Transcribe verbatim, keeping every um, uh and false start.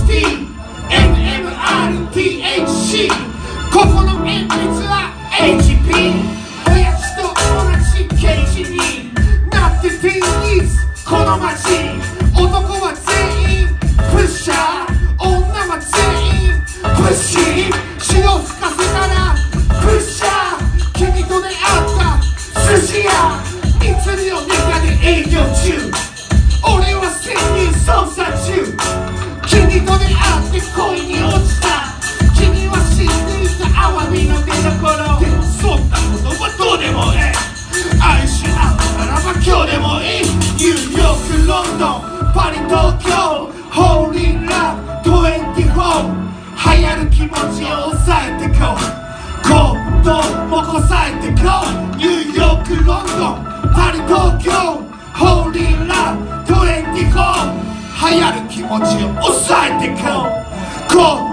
ティーエムエムアールティーエイチシー ここの鉛筆は エイチピー 親父と同じケージになってていいっすこの街男は全員プッシャー女は全員プッシー潮吹かせたらプッシャー君と出会った寿司屋密漁ネタで営業中俺は潜入捜査中君と出会って恋に落ちた君は知っていたアワビの出所でもそんなことはどうでもいい愛し合うならば今日でもいいニューヨークロンドンパリ東京ホーリーラブにじゅうよん流行る気持ちを抑えてこう行動もこさえてこうニューヨークロンドンパリ東京ホーリーラブにじゅうよん流行る気持ちを抑えてこうこう